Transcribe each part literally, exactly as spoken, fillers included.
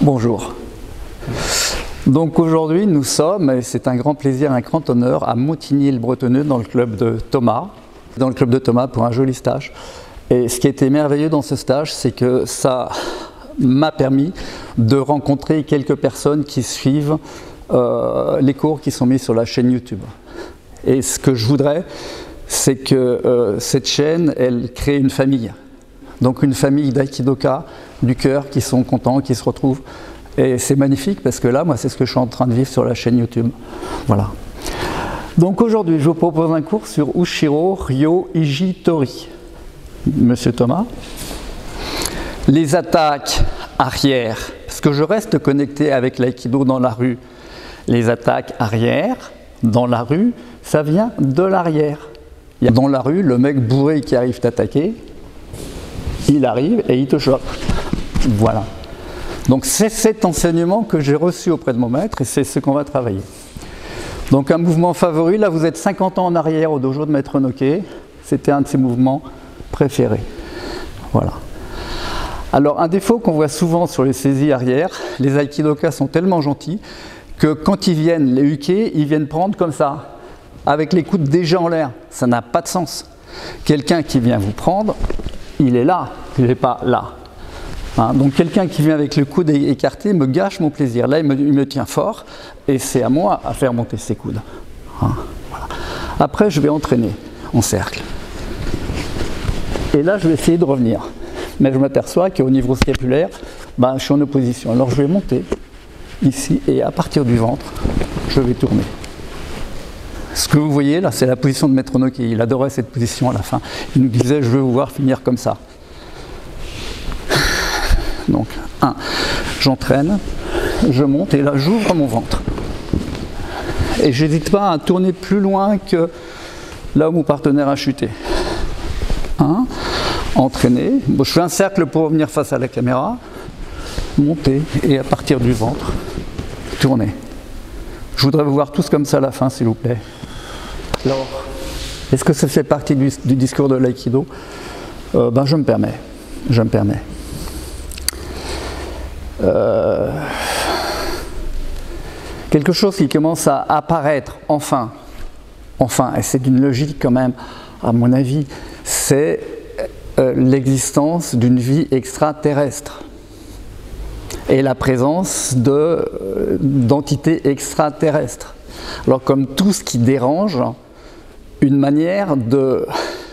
Bonjour. Donc aujourd'hui nous sommes, et c'est un grand plaisir, un grand honneur, à Montigny-le-Bretonneux dans le club de Thomas, dans le club de Thomas pour un joli stage. Et ce qui était merveilleux dans ce stage, c'est que ça m'a permis de rencontrer quelques personnes qui suivent euh, les cours qui sont mis sur la chaîne YouTube. Et ce que je voudrais, c'est que euh, cette chaîne, elle crée une famille. Donc une famille d'aikidoka du cœur qui sont contents, qui se retrouvent. Et c'est magnifique parce que là, moi, c'est ce que je suis en train de vivre sur la chaîne YouTube. Voilà. Donc aujourd'hui, je vous propose un cours sur Ushiro Ryo Iji Tori. Monsieur Thomas. Les attaques arrière, parce que je reste connecté avec l'aïkido dans la rue. Les attaques arrière, dans la rue, ça vient de l'arrière. Dans la rue, le mec bourré qui arrive t'attaquer, il arrive et il te chope. Voilà. Donc c'est cet enseignement que j'ai reçu auprès de mon maître et c'est ce qu'on va travailler. Donc un mouvement favori, là vous êtes cinquante ans en arrière au dojo de Maître Noké, c'était un de ses mouvements préférés. Voilà. Alors un défaut qu'on voit souvent sur les saisies arrière, les aikidokas sont tellement gentils que quand ils viennent les huquer, ils viennent prendre comme ça, avec les coudes déjà en l'air. Ça n'a pas de sens. Quelqu'un qui vient vous prendre, il est là, il n'est pas là. Hein, donc quelqu'un qui vient avec le coude écarté me gâche mon plaisir. Là, il me, il me tient fort et c'est à moi à faire monter ses coudes. Hein, voilà. Après, je vais entraîner en cercle. Et là, je vais essayer de revenir. Mais je m'aperçois qu'au niveau scapulaire, ben, je suis en opposition. Alors je vais monter ici et à partir du ventre, je vais tourner. Ce que vous voyez là, c'est la position de Maître Noké. Il adorait cette position à la fin. Il nous disait, je veux vous voir finir comme ça. Donc, un, j'entraîne, je monte et là, j'ouvre mon ventre. Et j'hésite pas à tourner plus loin que là où mon partenaire a chuté. Un, entraîner. Bon, je fais un cercle pour revenir face à la caméra. Monter et à partir du ventre, tourner. Je voudrais vous voir tous comme ça à la fin, s'il vous plaît. Alors, est-ce que ça fait partie du, du discours de l'aïkido? euh, Ben, je me permets. Je me permets. Euh, quelque chose qui commence à apparaître, enfin, enfin, et c'est d'une logique quand même, à mon avis, c'est euh, l'existence d'une vie extraterrestre et la présence de, euh, d'entités extraterrestres. Alors comme tout ce qui dérange, une manière de,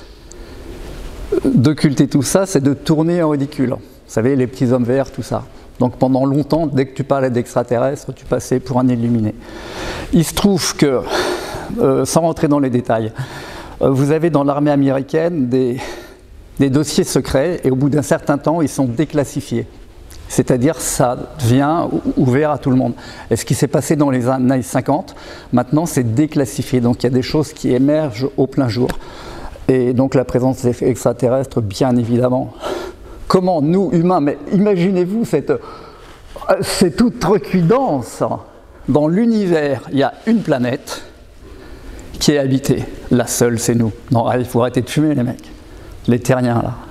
d'occulter tout ça, c'est de tourner en ridicule. Vous savez, les petits hommes verts, tout ça. Donc pendant longtemps, dès que tu parlais d'extraterrestres, tu passais pour un illuminé. Il se trouve que, euh, sans rentrer dans les détails, euh, vous avez dans l'armée américaine des, des dossiers secrets et au bout d'un certain temps, ils sont déclassifiés. C'est-à-dire ça devient ouvert à tout le monde. Et ce qui s'est passé dans les années cinquante, maintenant c'est déclassifié. Donc il y a des choses qui émergent au plein jour. Et donc la présence extraterrestre, bien évidemment. Comment nous, humains, mais imaginez-vous cette, cette outrecuidance. Dans l'univers, il y a une planète qui est habitée. La seule, c'est nous. Non, il faut arrêter de fumer, les mecs. Les terriens, là.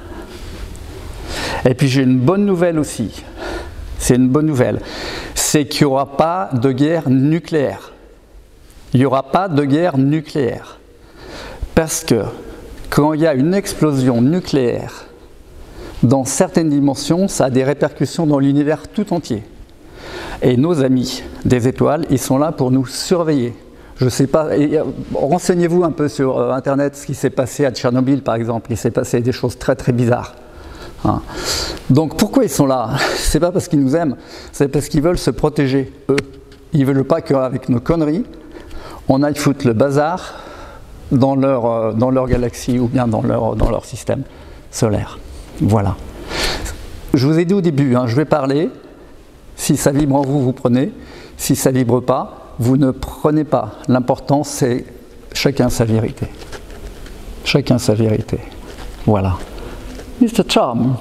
Et puis j'ai une bonne nouvelle aussi. C'est une bonne nouvelle. C'est qu'il n'y aura pas de guerre nucléaire. Il n'y aura pas de guerre nucléaire. Parce que quand il y a une explosion nucléaire, dans certaines dimensions, ça a des répercussions dans l'univers tout entier. Et nos amis des étoiles, ils sont là pour nous surveiller. Je ne sais pas, et, euh, renseignez-vous un peu sur euh, Internet ce qui s'est passé à Tchernobyl par exemple. Il s'est passé des choses très très bizarres. Hein. Donc pourquoi ils sont là? C'est pas parce qu'ils nous aiment, c'est parce qu'ils veulent se protéger, eux. Ils ne veulent pas qu'avec nos conneries, on aille foutre le bazar dans leur, euh, dans leur galaxie ou bien dans leur, dans leur système solaire. Voilà. Je vous ai dit au début, hein, je vais parler. Si ça vibre en vous, vous prenez. Si ça ne vibre pas, vous ne prenez pas. L'important, c'est chacun sa vérité. Chacun sa vérité. Voilà. mister Charm.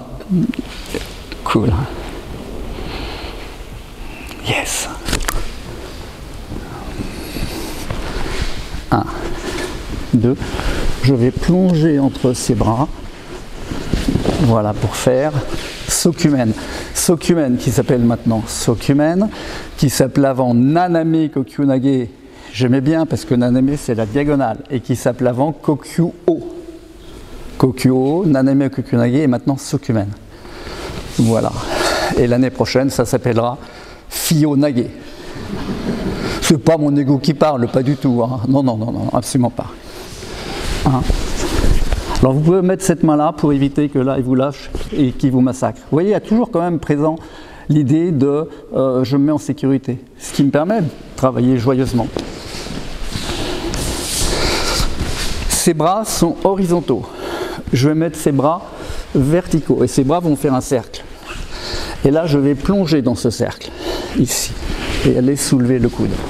Cool. Yes. Un, deux. Je vais plonger entre ses bras. Voilà, pour faire Sokumen. Sokumen qui s'appelle maintenant Sokumen, qui s'appelait avant Naname Kokyunage. J'aimais bien parce que Naname c'est la diagonale, et qui s'appelait avant Kokyuo. Kokyuo, Naname Kokyunage et maintenant Sokumen. Voilà. Et l'année prochaine, ça s'appellera Fionage. C'est pas mon ego qui parle, pas du tout. Hein. Non, non, non, non, absolument pas. Hein. Alors vous pouvez mettre cette main-là pour éviter que là, il vous lâche et qu'il vous massacre. Vous voyez, il y a toujours quand même présent l'idée de euh, je me mets en sécurité, ce qui me permet de travailler joyeusement. Ces bras sont horizontaux. Je vais mettre ces bras verticaux et ces bras vont faire un cercle. Et là, je vais plonger dans ce cercle, ici, et aller soulever le coude.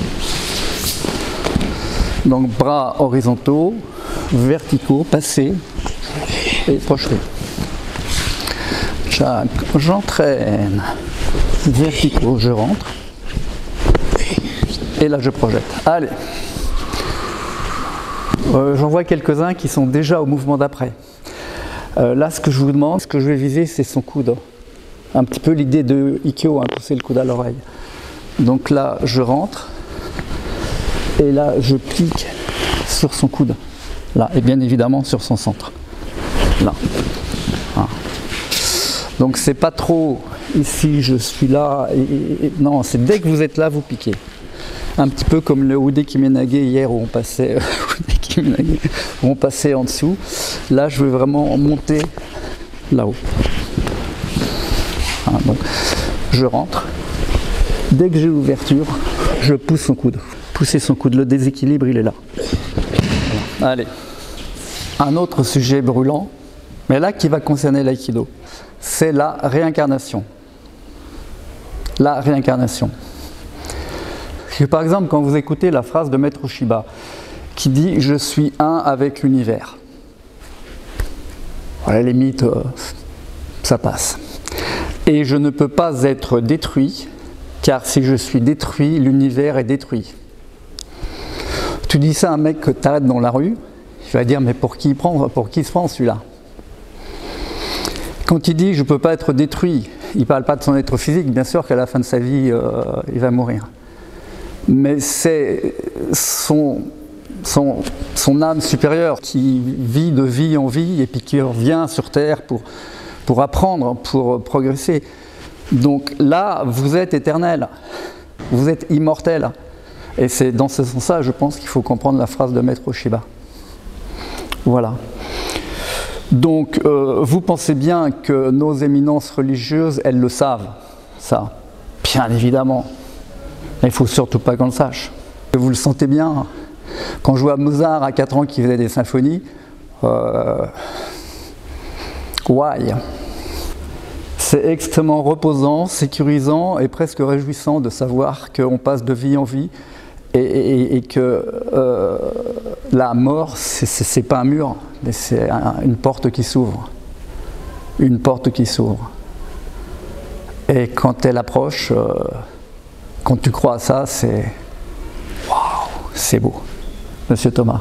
Donc, bras horizontaux, verticaux, passés et projetés. J'entraîne. Verticaux, je rentre. Et là, je projette. Allez. Euh, J'en vois quelques-uns qui sont déjà au mouvement d'après. Euh, là, ce que je vous demande, ce que je vais viser, c'est son coude. Un petit peu l'idée de Ikkyo, hein, pousser le coude à l'oreille. Donc là, je rentre, et là, je pique sur son coude. Là, et bien évidemment sur son centre. Là. Ah. Donc c'est pas trop ici, je suis là, et, et, et non, c'est dès que vous êtes là, vous piquez. Un petit peu comme le Ude Kimenage hier où on passait, où on passait en dessous. Là, je vais vraiment monter là-haut. Ah, donc, je rentre. Dès que j'ai l'ouverture, je pousse son coude. Pousser son coude, le déséquilibre, il est là. Voilà. Allez. Un autre sujet brûlant, mais là qui va concerner l'aïkido, c'est la réincarnation. La réincarnation. Et par exemple, quand vous écoutez la phrase de Maître Shiba, qui dit « Je suis un avec l'univers », à la limite, euh, ça passe. Et je ne peux pas être détruit, car si je suis détruit, l'univers est détruit. Tu dis ça à un mec que tu arrêtes dans la rue, il va dire mais pour qui il prend, pour qui il se prend celui-là? Quand il dit je ne peux pas être détruit, il ne parle pas de son être physique, bien sûr qu'à la fin de sa vie, euh, il va mourir. Mais c'est son, son, son âme supérieure qui vit de vie en vie et puis qui revient sur Terre pour, pour apprendre, pour progresser. Donc là, vous êtes éternel, vous êtes immortel. Et c'est dans ce sens-là, je pense qu'il faut comprendre la phrase de Maître Shiba. Voilà. Donc, euh, vous pensez bien que nos éminences religieuses, elles le savent, ça, bien évidemment. Mais il ne faut surtout pas qu'on le sache. Vous le sentez bien, quand je vois Mozart à quatre ans qui faisait des symphonies, euh, why? C'est extrêmement reposant, sécurisant et presque réjouissant de savoir qu'on passe de vie en vie et, et, et que euh, la mort, ce n'est pas un mur, mais c'est un, une porte qui s'ouvre. Une porte qui s'ouvre. Et quand elle approche, euh, quand tu crois à ça, c'est waouh, c'est beau. Monsieur Thomas.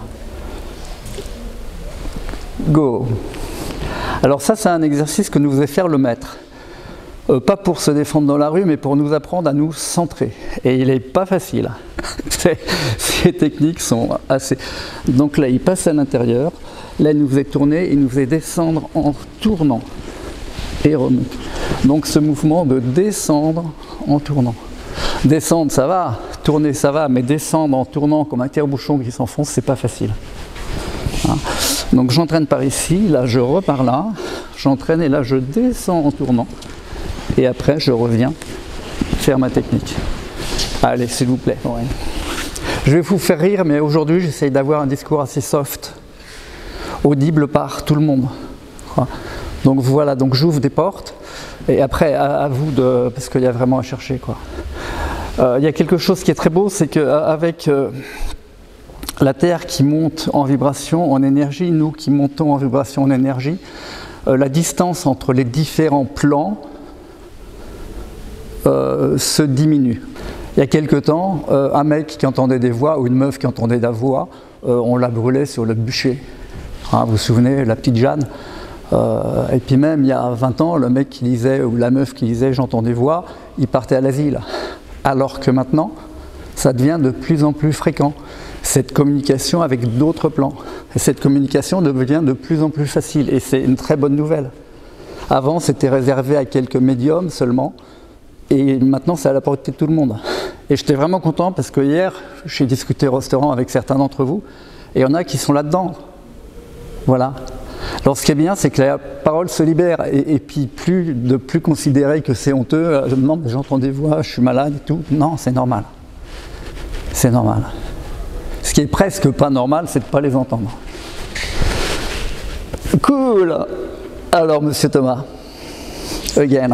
Go. Alors ça, c'est un exercice que nous faisait faire le maître. Euh, pas pour se défendre dans la rue, mais pour nous apprendre à nous centrer. Et il n'est pas facile. ces, ces techniques sont assez... Donc là, il passe à l'intérieur. Là, il nous faisait tourner, il nous faisait descendre en tournant. Et remonter. Donc ce mouvement de descendre en tournant. Descendre, ça va. Tourner, ça va. Mais descendre en tournant comme un tire-bouchon qui s'enfonce, c'est pas facile. Hein. Donc j'entraîne par ici, là je repars là, j'entraîne et là je descends en tournant. Et après je reviens faire ma technique. Allez, s'il vous plaît. Ouais. Je vais vous faire rire, mais aujourd'hui j'essaye d'avoir un discours assez soft, audible par tout le monde. Donc voilà, donc j'ouvre des portes, et après à, à vous de... parce qu'il y a vraiment à chercher, quoi. Euh, il y a quelque chose qui est très beau, c'est qu'avec euh, la Terre qui monte en vibration, en énergie, nous qui montons en vibration, en énergie, euh, la distance entre les différents plans euh, se diminue. Il y a quelque temps, euh, un mec qui entendait des voix ou une meuf qui entendait des voix, euh, on la brûlait sur le bûcher. Hein, vous vous souvenez, la petite Jeanne, Euh, et puis même il y a vingt ans, le mec qui lisait, ou la meuf qui lisait J'entends des voix, il partait à l'asile. Alors que maintenant, ça devient de plus en plus fréquent. Cette communication avec d'autres plans. Et cette communication devient de plus en plus facile. Et c'est une très bonne nouvelle. Avant, c'était réservé à quelques médiums seulement. Et maintenant, c'est à la portée de tout le monde. Et j'étais vraiment content parce que hier, j'ai discuté au restaurant avec certains d'entre vous. Et il y en a qui sont là-dedans. Voilà. Alors ce qui est bien, c'est que la parole se libère. Et, et puis, plus, de plus considérer que c'est honteux. Je me demande, j'entends des voix, je suis malade et tout. Non, c'est normal. C'est normal. Ce qui est presque pas normal, c'est de ne pas les entendre. Cool. Alors, monsieur Thomas, again.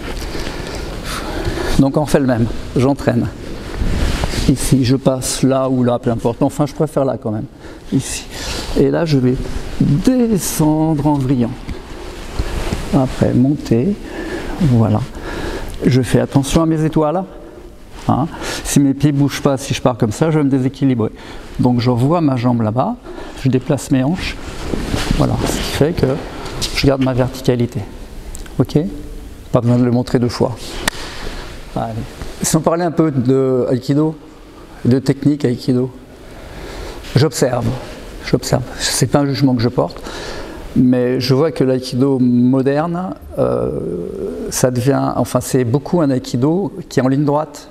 Donc on fait le même, j'entraîne. Ici, je passe là ou là, peu importe. Enfin, je préfère là quand même. Ici. Et là, je vais descendre en vrillant. Après, monter. Voilà. Je fais attention à mes étoiles. Hein. Si mes pieds ne bougent pas, si je pars comme ça, je vais me déséquilibrer. Donc je vois ma jambe là-bas, je déplace mes hanches. Voilà, ce qui fait que je garde ma verticalité. Ok? Pas besoin de le montrer deux fois. Allez. Si on parlait un peu de Aikido, de technique Aikido, j'observe. J'observe. Ce n'est pas un jugement que je porte, mais je vois que l'Aikido moderne, euh, ça devient, enfin c'est beaucoup un Aikido qui est en ligne droite.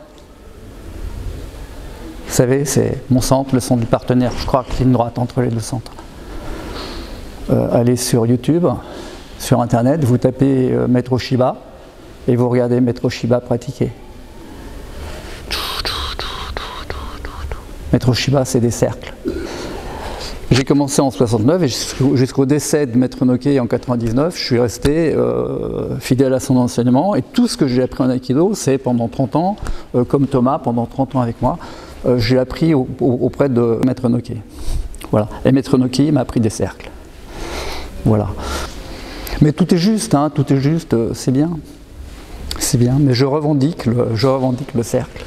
Vous savez, c'est mon centre, le centre du partenaire, je crois que ligne droite entre les deux centres. Euh, allez sur YouTube, sur Internet, vous tapez euh, Maître Shiba et vous regardez Maître Shiba pratiquer. Maître Shiba, c'est des cercles. J'ai commencé en soixante-neuf et jusqu'au décès de Maître Noke en quatre-vingt-dix-neuf, je suis resté euh, fidèle à son enseignement et tout ce que j'ai appris en Aikido, c'est pendant trente ans, euh, comme Thomas, pendant trente ans avec moi, euh, j'ai appris au, au, auprès de Maître Noke. Voilà. Et Maître Noke m'a appris des cercles. Voilà. Mais tout est juste, hein, tout est juste, euh, c'est bien. C'est bien, mais je revendique le, je revendique le cercle.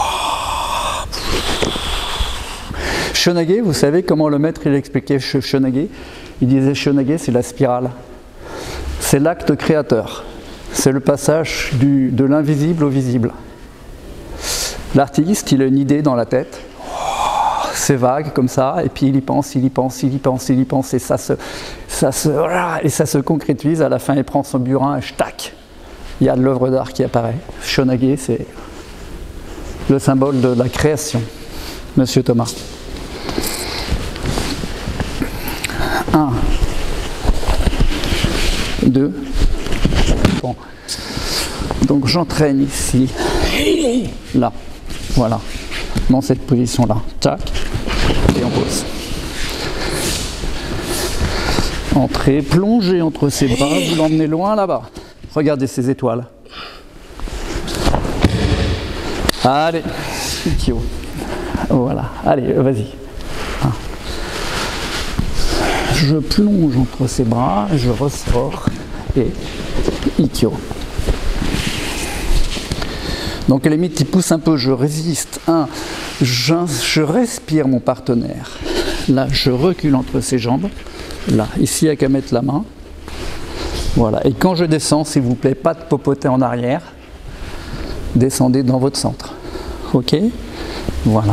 Shonage, vous savez comment le maître il expliquait Shonage? Il disait Shonage, c'est la spirale. C'est l'acte créateur. C'est le passage du, de l'invisible au visible. L'artiste, il a une idée dans la tête. C'est vague comme ça, et puis il y pense, il y pense, il y pense, il y pense, et ça se, ça se, et ça se concrétise. À la fin, il prend son burin et tac, il y a de l'œuvre d'art qui apparaît. Shonage, c'est le symbole de la création. Monsieur Thomas. Un, deux, bon. Donc j'entraîne ici, là, voilà, dans cette position-là, tac, et on pose. Entrez, plongez entre ses bras, vous l'emmenez loin là-bas. Regardez ces étoiles. Allez, Ikkyo. Voilà, allez, vas-y. Je plonge entre ses bras, je ressors et Ikkyo. Donc à la limite, il pousse un peu, je résiste. Un, je, je respire mon partenaire. Là, je recule entre ses jambes. Là, ici, il n'y a qu'à mettre la main. Voilà. Et quand je descends, s'il vous plaît, pas de popoter en arrière. Descendez dans votre centre. Ok? Voilà.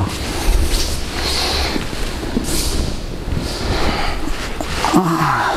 Ah.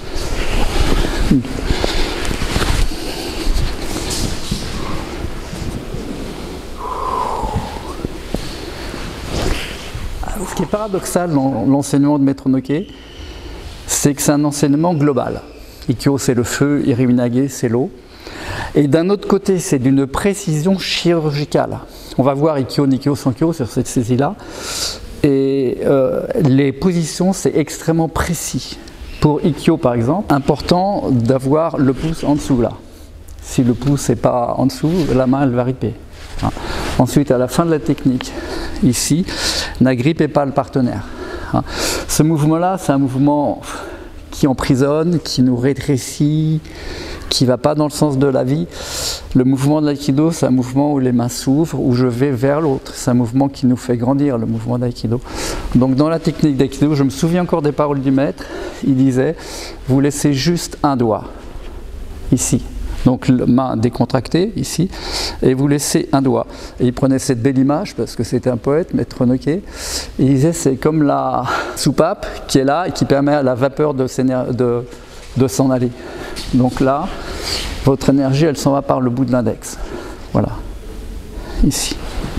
Ce qui est paradoxal dans l'enseignement de Maître Noke, c'est que c'est un enseignement global. Ikkyo, c'est le feu, Iriminage, c'est l'eau. Et d'un autre côté, c'est d'une précision chirurgicale. On va voir Ikkyo, Nikkyo, Sankyo sur cette saisie-là. Et euh, les positions, c'est extrêmement précis. Pour Ikkyo, par exemple, important d'avoir le pouce en dessous, là. Si le pouce n'est pas en dessous, la main, elle va ripper. Hein. Ensuite, à la fin de la technique, ici, n'agrippez pas le partenaire. Hein. Ce mouvement-là, c'est un mouvement qui emprisonne, qui nous rétrécit, qui ne va pas dans le sens de la vie. Le mouvement de l'aïkido, c'est un mouvement où les mains s'ouvrent, où je vais vers l'autre. C'est un mouvement qui nous fait grandir, le mouvement d'aïkido. Donc dans la technique d'aïkido, je me souviens encore des paroles du maître. Il disait, vous laissez juste un doigt, ici. Donc main décontractée, ici, et vous laissez un doigt. Et il prenait cette belle image, parce que c'était un poète, Maître Noquet. Il disait, c'est comme la soupape qui est là et qui permet à la vapeur de, de, de s'en aller. Donc là, votre énergie, elle s'en va par le bout de l'index. Voilà. Ici.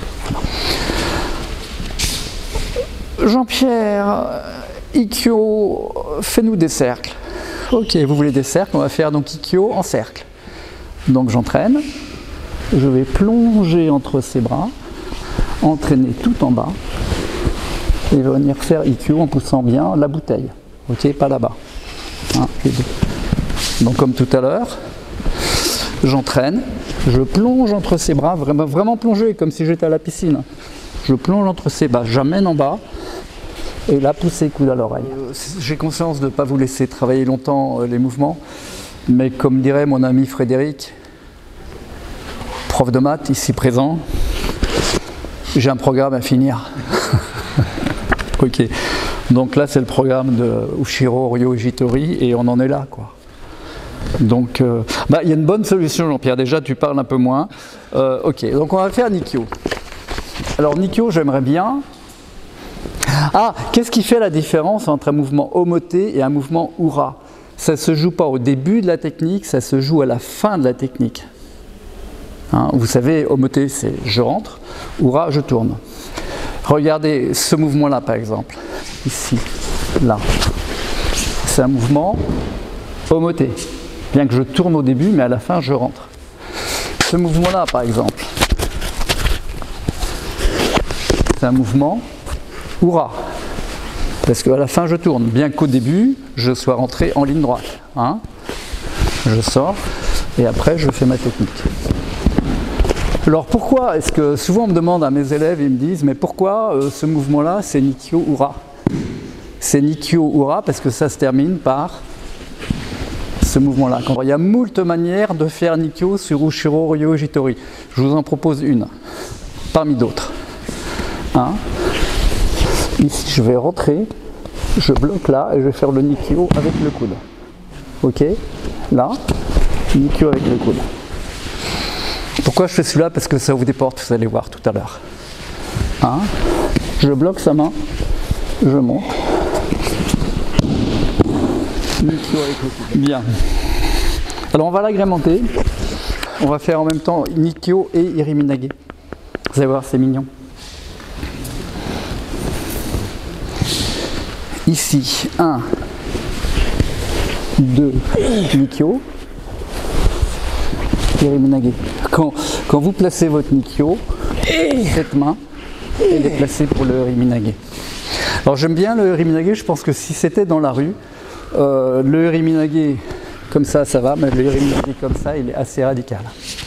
Jean-Pierre, Ikkyo, fais-nous des cercles. Ok, vous voulez des cercles, on va faire donc Ikkyo en cercle. Donc j'entraîne, je vais plonger entre ses bras, entraîner tout en bas, et venir faire Ikkyo en poussant bien la bouteille. Ok, pas là-bas. Un et deux. Donc comme tout à l'heure, j'entraîne, je plonge entre ses bras, vraiment, vraiment plonger, comme si j'étais à la piscine. Je plonge entre ses bras, j'amène en bas, et là, poussez coude à l'oreille. Euh, J'ai conscience de ne pas vous laisser travailler longtemps euh, les mouvements, mais comme dirait mon ami Frédéric, prof de maths, ici présent, j'ai un programme à finir. Ok, donc là c'est le programme de Ushiro Ryoji Tori et on en est là, quoi. Donc, euh, bah, il y a une bonne solution, Jean-Pierre. Déjà, tu parles un peu moins. Euh, ok, donc on va faire Nikkyo. Alors, Nikkyo, j'aimerais bien. Ah, qu'est-ce qui fait la différence entre un mouvement Omote et un mouvement Ura? Ça ne se joue pas au début de la technique, ça se joue à la fin de la technique. Hein, vous savez, Omote, c'est je rentre, Ura, je tourne. Regardez ce mouvement-là, par exemple. Ici, là. C'est un mouvement Omote. Bien que je tourne au début, mais à la fin, je rentre. Ce mouvement-là, par exemple, c'est un mouvement Ura. Parce qu'à la fin, je tourne. Bien qu'au début, je sois rentré en ligne droite. Hein, je sors, et après, je fais ma technique. Alors pourquoi est-ce que, souvent on me demande à mes élèves, ils me disent, mais pourquoi euh, ce mouvement-là, c'est Nikkyo Ura? C'est Nikkyo Ura parce que ça se termine par ce mouvement-là. Il y a moult manières de faire Nikkyo sur Ushiro Ryoji Tori. Je vous en propose une, parmi d'autres. Hein? Ici, je vais rentrer, je bloque là et je vais faire le Nikkyo avec le coude. Ok? Là, Nikkyo avec le coude. Pourquoi je fais celui-là? Parce que ça ouvre des portes, vous allez voir tout à l'heure. Hein? Je bloque sa main, je monte. Bien. Alors on va l'agrémenter. On va faire en même temps Nikkyo et Iriminage. Vous allez voir, c'est mignon. Ici, un, deux, Nikkyo, Iriminage. Quand, quand vous placez votre Nikkyo, cette main, elle est placée pour le Iriminage. Alors j'aime bien le Iriminage, je pense que si c'était dans la rue, Euh, le Iriminage comme ça, ça va, mais le Iriminage comme ça, il est assez radical.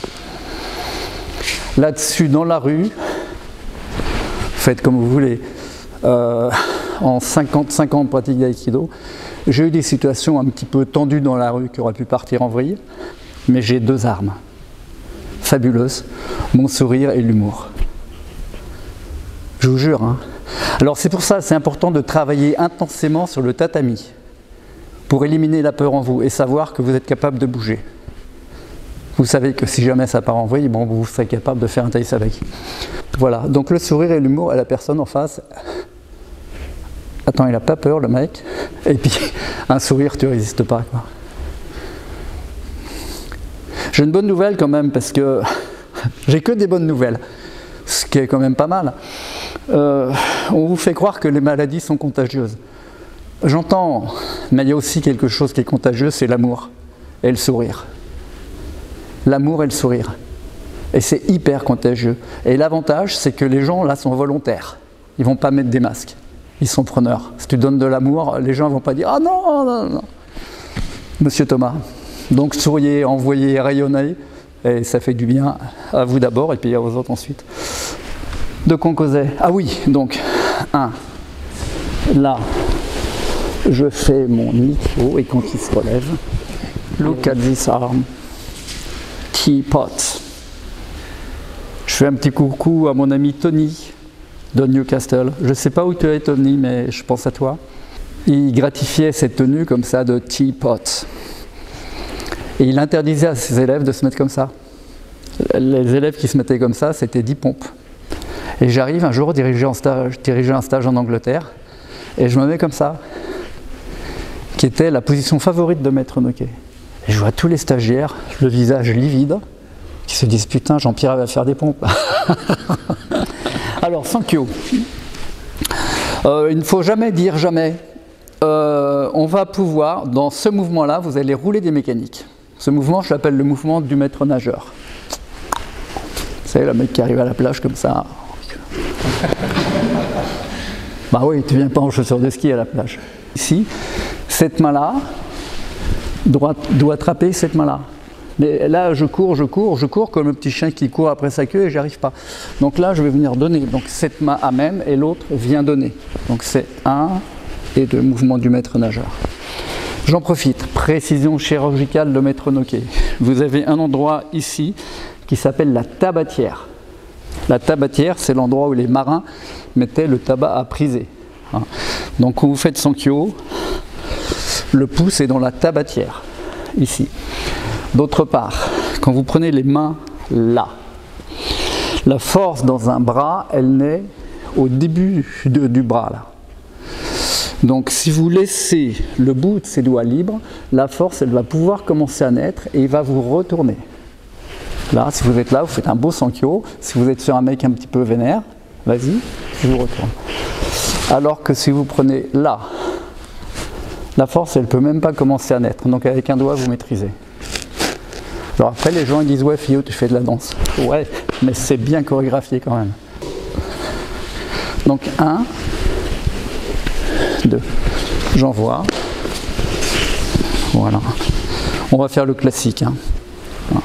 Là-dessus, dans la rue, faites comme vous voulez. Euh, en cinquante-cinq ans de pratique d'aïkido, j'ai eu des situations un petit peu tendues dans la rue qui auraient pu partir en vrille, mais j'ai deux armes fabuleuses, mon sourire et l'humour. Je vous jure. Hein. Alors c'est pour ça, c'est important de travailler intensément sur le tatami, pour éliminer la peur en vous et savoir que vous êtes capable de bouger. Vous savez que si jamais ça part en vrille, bon, vous serez capable de faire un taïs avec. Voilà, donc le sourire et l'humour à la personne en face. Attends, il n'a pas peur le mec. Et puis, un sourire, tu ne résistes pas, quoi. J'ai une bonne nouvelle quand même, parce que j'ai que des bonnes nouvelles, ce qui est quand même pas mal. Euh, on vous fait croire que les maladies sont contagieuses. J'entends, mais il y a aussi quelque chose qui est contagieux, c'est l'amour et le sourire. L'amour et le sourire. Et c'est hyper contagieux. Et l'avantage, c'est que les gens là sont volontaires. Ils ne vont pas mettre des masques. Ils sont preneurs. Si tu donnes de l'amour, les gens ne vont pas dire « Ah non, non, non !» Monsieur Thomas. Donc souriez, envoyez, rayonnez. Et ça fait du bien à vous d'abord et puis aux autres ensuite. De quoi on causait? Ah oui, donc, un, là. je fais mon micro et quand il se relève, look at this arm, teapot. Je fais un petit coucou à mon ami Tony de Newcastle. Je ne sais pas où tu es Tony, mais je pense à toi. Il gratifiait cette tenue comme ça de teapot. Et il interdisait à ses élèves de se mettre comme ça. Les élèves qui se mettaient comme ça, c'était dix pompes. Et j'arrive un jour diriger, en stage, diriger un stage en Angleterre, et je me mets comme ça, qui était la position favorite de Maître Noquet. Et je vois tous les stagiaires, le visage livide, qui se disent putain, Jean-Pierre va faire des pompes. Alors, Sankyo. Euh, il ne faut jamais dire jamais. Euh, on va pouvoir, dans ce mouvement-là, vous allez rouler des mécaniques. Ce mouvement, je l'appelle le mouvement du maître nageur. Vous savez, le mec qui arrive à la plage comme ça. Bah oui, tu viens pas en chaussures de ski à la plage. Ici, cette main-là doit, doit attraper cette main-là. Mais là, je cours, je cours, je cours comme un petit chien qui court après sa queue et j'y arrive pas. Donc là, je vais venir donner. Donc cette main amène et l'autre vient donner. Donc c'est un et deux mouvements du maître nageur. J'en profite. Précision chirurgicale de Maître Noquet. Vous avez un endroit ici qui s'appelle la tabatière. La tabatière, c'est l'endroit où les marins mettaient le tabac à priser. Donc quand vous faites Sankyo, le pouce est dans la tabatière, ici. D'autre part, quand vous prenez les mains là, la force dans un bras, elle naît au début de, du bras là. Donc si vous laissez le bout de ses doigts libre, la force elle va pouvoir commencer à naître et il va vous retourner. Là, si vous êtes là, vous faites un beau Sankyo. Si vous êtes sur un mec un petit peu vénère, vas-y, je vous retourne. Alors que si vous prenez là, la force elle ne peut même pas commencer à naître. Donc avec un doigt vous maîtrisez. Alors après les gens ils disent ouais Fio tu fais de la danse. Ouais, mais c'est bien chorégraphié quand même. Donc un, deux, j'envoie. Voilà. On va faire le classique. Hein. Voilà.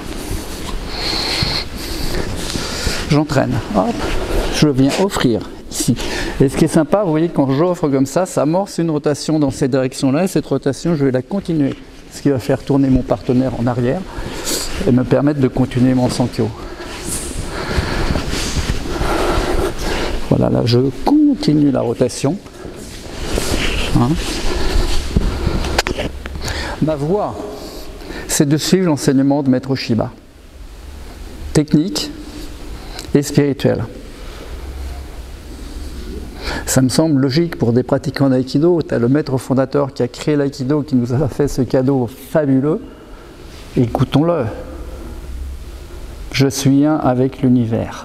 J'entraîne. Hop, je viens offrir ici. Et ce qui est sympa, vous voyez, quand j'offre comme ça, ça amorce une rotation dans cette direction-là. Et cette rotation, je vais la continuer. Ce qui va faire tourner mon partenaire en arrière et me permettre de continuer mon Sankyo. Voilà, là, je continue la rotation. Hein. Ma voie, c'est de suivre l'enseignement de Maître Shiba. Technique et spirituel. Ça me semble logique pour des pratiquants d'aïkido. Tu as le maître fondateur qui a créé l'aïkido, qui nous a fait ce cadeau fabuleux. Écoutons-le. Je suis un avec l'univers.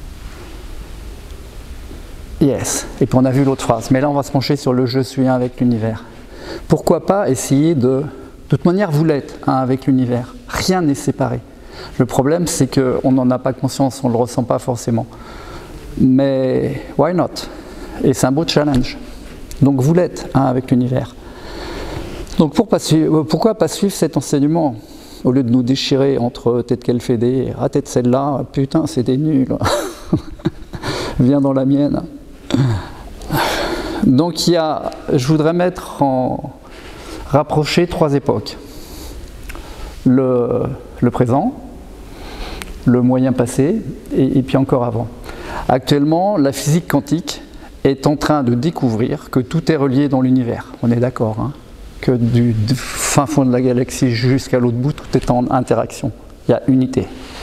Yes. Et puis on a vu l'autre phrase. Mais là, on va se pencher sur le je suis un avec l'univers. Pourquoi pas essayer de... De toute manière, vous l'êtes un avec l'univers. Rien n'est séparé. Le problème, c'est qu'on n'en a pas conscience, on ne le ressent pas forcément. Mais why not? Et c'est un beau challenge. Donc vous l'êtes hein, avec l'univers. Donc pour pas suivre, pourquoi pas suivre cet enseignement au lieu de nous déchirer entre tête qu'elle fait des ah tête celle-là, putain c'était nul. Viens dans la mienne. Donc il y a, je voudrais mettre en rapprocher trois époques. Le, le présent, le moyen passé et, et puis encore avant. Actuellement, la physique quantique est en train de découvrir que tout est relié dans l'univers. On est d'accord, hein, que du, du fin fond de la galaxie jusqu'à l'autre bout, tout est en interaction. Il y a unité.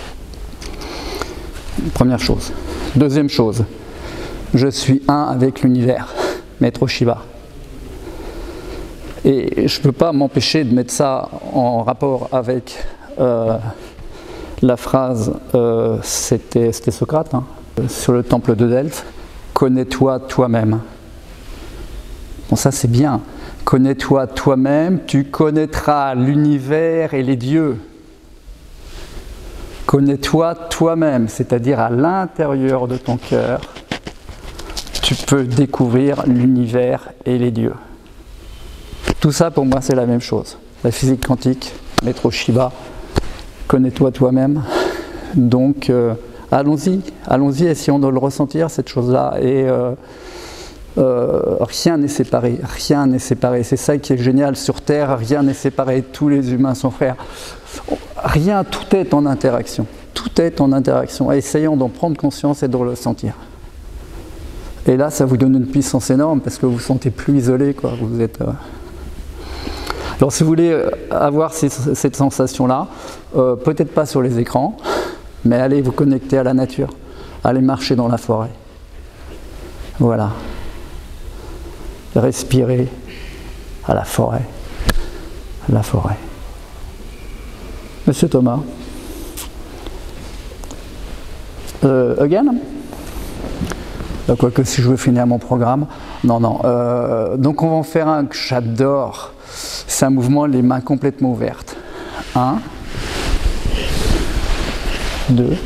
Première chose. Deuxième chose, je suis un avec l'univers, Maître Shiba. Et je ne peux pas m'empêcher de mettre ça en rapport avec euh, la phrase, euh, c'était Socrate, hein, sur le temple de Delphes. Connais-toi toi-même. Bon, ça c'est bien. Connais-toi toi-même, tu connaîtras l'univers et les dieux. Connais-toi toi-même, c'est-à-dire à l'intérieur de ton cœur, tu peux découvrir l'univers et les dieux. Tout ça pour moi c'est la même chose. La physique quantique, Maître Shiba, connais-toi toi-même. Donc, euh, allons-y, allons-y, essayons de le ressentir, cette chose-là. Et euh, Euh, rien n'est séparé, rien n'est séparé. C'est ça qui est génial sur Terre, rien n'est séparé, tous les humains sont frères. Rien, tout est en interaction. Tout est en interaction. Essayons d'en prendre conscience et de le ressentir. Et là, ça vous donne une puissance énorme parce que vous vous sentez plus isolé, quoi. Vous êtes, euh... Alors, si vous voulez avoir ces, cette sensation-là, euh, peut-être pas sur les écrans, mais allez vous connecter à la nature. Allez marcher dans la forêt. Voilà. Respirez à la forêt. À la forêt. Monsieur Thomas. Euh, again? Quoique si je veux finir mon programme. Non, non. Euh, donc on va en faire un que j'adore. C'est un mouvement, les mains complètement ouvertes. Un. Deux.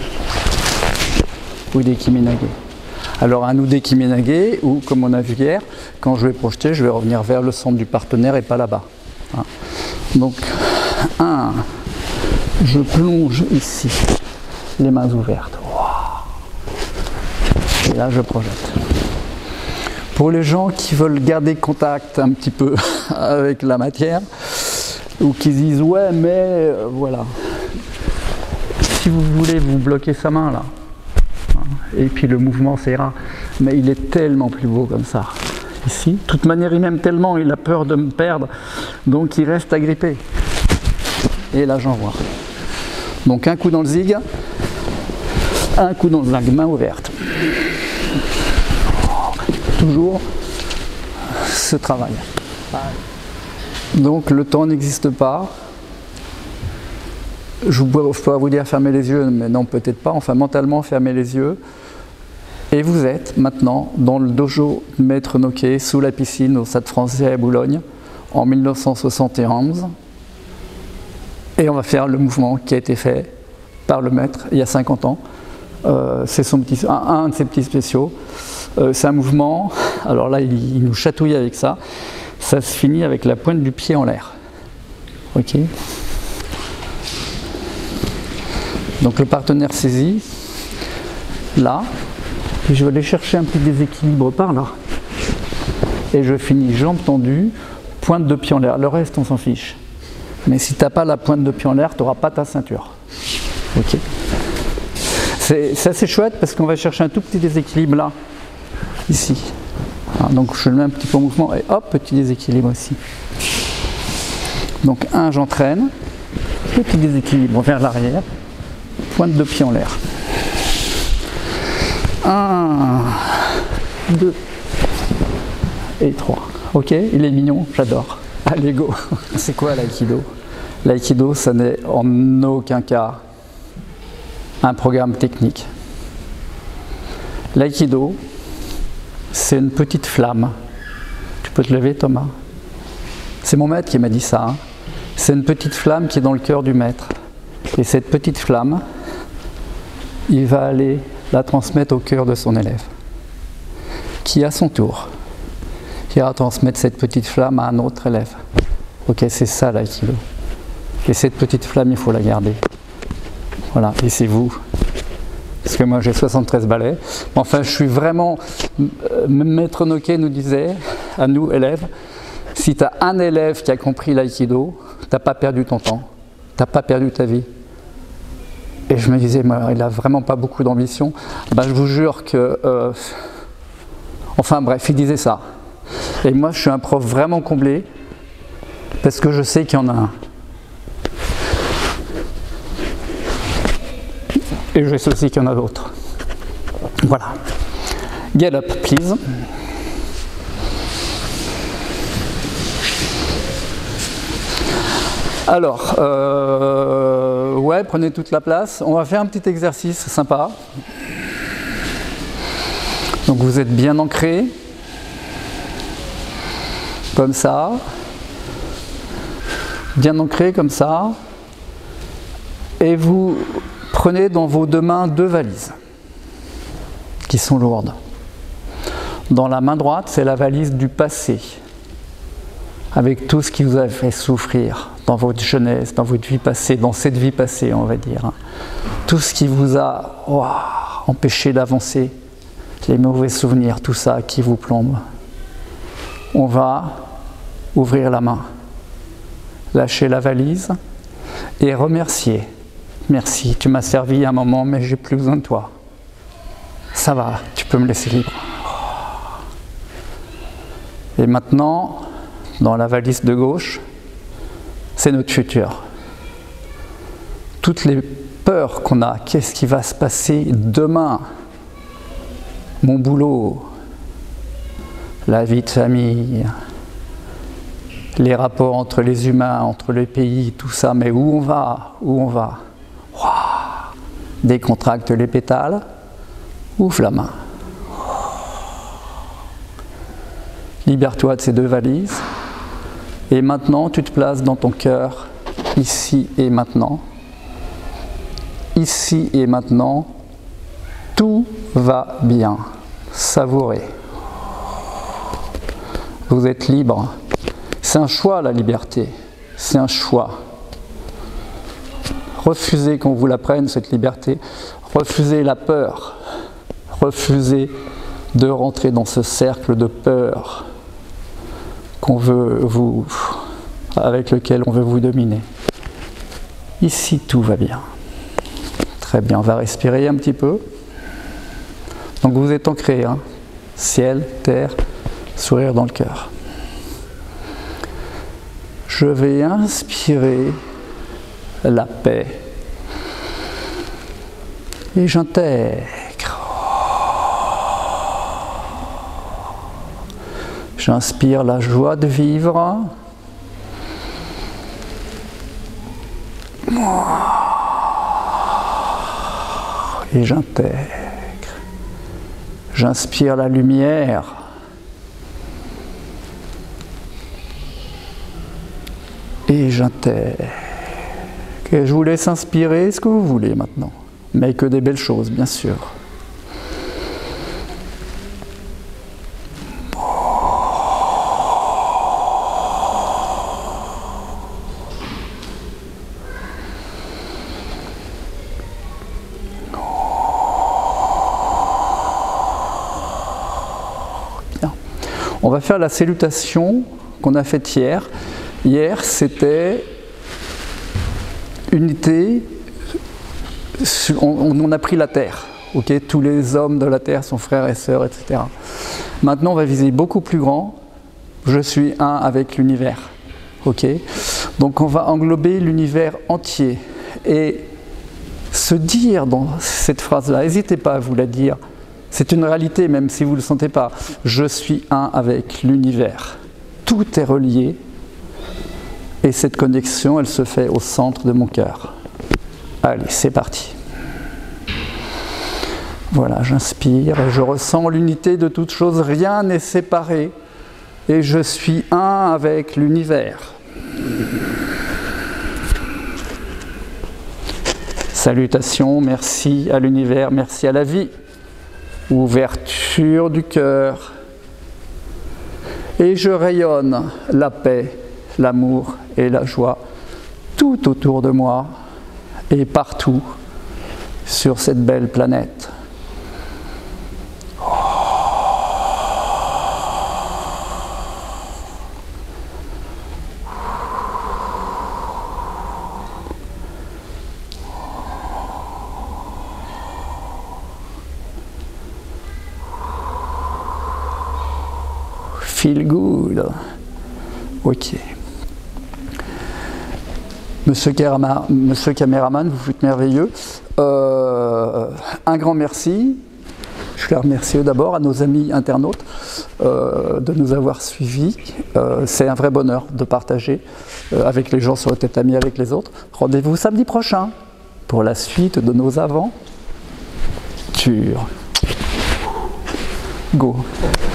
Udeki Menage. Alors un Udeki Menage, ou comme on a vu hier, quand je vais projeter, je vais revenir vers le centre du partenaire et pas là-bas. Hein. Donc, un, je plonge ici, les mains ouvertes. Wow. Et là, je projette. Pour les gens qui veulent garder contact un petit peu avec la matière, ou qui disent, ouais, mais euh, voilà. Si vous voulez, vous bloquez sa main là. Et puis le mouvement ça ira, mais il est tellement plus beau comme ça, ici. De toute manière, il m'aime tellement, il a peur de me perdre, donc il reste agrippé. Et là, j'envoie. Donc un coup dans le zig, un coup dans le zig, main ouverte. Toujours ce travail. Donc le temps n'existe pas. Je peux vous dire fermer les yeux, mais non, peut-être pas. Enfin, mentalement, fermez les yeux. Et vous êtes maintenant dans le dojo Maître Noké, sous la piscine au Stade Français à Boulogne, en mille neuf cent soixante et onze. Et on va faire le mouvement qui a été fait par le maître il y a cinquante ans. Euh, c'est son petit, un, un de ses petits spéciaux. Euh, c'est un mouvement, alors là, il, il nous chatouille avec ça. Ça se finit avec la pointe du pied en l'air. Ok ? Donc le partenaire saisit, là, et je vais aller chercher un petit déséquilibre par là. Et je finis jambes tendues, pointe de pied en l'air. Le reste, on s'en fiche. Mais si tu n'as pas la pointe de pied en l'air, tu n'auras pas ta ceinture. Ok. C'est assez chouette parce qu'on va chercher un tout petit déséquilibre là, ici. Alors, donc je le mets un petit peu en mouvement et hop, petit déséquilibre ici. Donc un, j'entraîne, petit déséquilibre vers l'arrière. Pointe de pied en l'air. Un, deux et trois. Ok, il est mignon, j'adore. Allez, go. C'est quoi l'aïkido? L'aïkido, ça n'est en aucun cas un programme technique. L'aïkido, c'est une petite flamme. Tu peux te lever, Thomas? C'est mon maître qui m'a dit ça. Hein. C'est une petite flamme qui est dans le cœur du maître. Et cette petite flamme, il va aller la transmettre au cœur de son élève, qui à son tour ira transmettre cette petite flamme à un autre élève. Ok, c'est ça l'aïkido. Et cette petite flamme, il faut la garder. Voilà, et c'est vous. Parce que moi j'ai soixante-treize balais. Enfin, je suis vraiment... Maître Noké nous disait, à nous élèves, si tu as un élève qui a compris l'aïkido, tu n'as pas perdu ton temps, tu n'as pas perdu ta vie. Et je me disais, moi, il n'a vraiment pas beaucoup d'ambition. Ben, je vous jure que... Euh... Enfin bref, il disait ça. Et moi, je suis un prof vraiment comblé, parce que je sais qu'il y en a un. Et je sais aussi qu'il y en a d'autres. Voilà. Get up, please. Alors, euh, ouais, prenez toute la place. On va faire un petit exercice sympa. Donc vous êtes bien ancré, comme ça, bien ancré comme ça, et vous prenez dans vos deux mains deux valises qui sont lourdes. Dans la main droite, c'est la valise du passé, avec tout ce qui vous a fait souffrir dans votre jeunesse, dans votre vie passée, dans cette vie passée, on va dire. Tout ce qui vous a wow, empêché d'avancer, les mauvais souvenirs, tout ça qui vous plombe. on va ouvrir la main, lâcher la valise et remercier. Merci, tu m'as servi un moment, mais j'ai plus besoin de toi. Ça va, tu peux me laisser libre. Et maintenant, dans la valise de gauche, c'est notre futur. Toutes les peurs qu'on a, qu'est-ce qui va se passer demain? Mon boulot, la vie de famille, les rapports entre les humains, entre les pays, tout ça, mais où on va? Où on va? Wow. Décontracte les pétales, ouvre la main. Libère-toi de ces deux valises. Et maintenant, tu te places dans ton cœur, ici et maintenant. Ici et maintenant, tout va bien. Savourez. Vous êtes libre. C'est un choix, la liberté. C'est un choix. Refusez qu'on vous la prenne, cette liberté. Refusez la peur. Refusez de rentrer dans ce cercle de peur qu'on veut vous, avec lequel on veut vous dominer. Ici, tout va bien. Très bien, on va respirer un petit peu. Donc vous êtes ancré, hein. Ciel, terre, sourire dans le cœur. Je vais inspirer la paix et j'intègre. J'inspire la joie de vivre. Et j'intègre. J'inspire la lumière. Et j'intègre. Et je vous laisse inspirer ce que vous voulez maintenant. Mais que des belles choses, bien sûr. On va faire la salutation qu'on a faite hier. Hier, c'était unité, on, on a pris la terre. Okay, tous les hommes de la terre sont frères et sœurs, et cetera. Maintenant, on va viser beaucoup plus grand. Je suis un avec l'univers. Okay, donc, on va englober l'univers entier. Et se dire dans cette phrase-là, n'hésitez pas à vous la dire. C'est une réalité, même si vous ne le sentez pas. Je suis un avec l'univers. Tout est relié. Et cette connexion, elle se fait au centre de mon cœur. Allez, c'est parti. Voilà, j'inspire et je ressens l'unité de toutes choses. Rien n'est séparé. Et je suis un avec l'univers. Salutations, merci à l'univers, merci à la vie. Ouverture du cœur. Et je rayonne la paix, l'amour et la joie tout autour de moi et partout sur cette belle planète. Feel good. Ok. Monsieur, Karama, Monsieur caméraman, vous êtes merveilleux. Euh, un grand merci. Je les remercie d'abord à nos amis internautes euh, de nous avoir suivis. Euh, C'est un vrai bonheur de partager euh, avec les gens sur le tatami, avec les autres. Rendez-vous samedi prochain pour la suite de nos aventures. Go.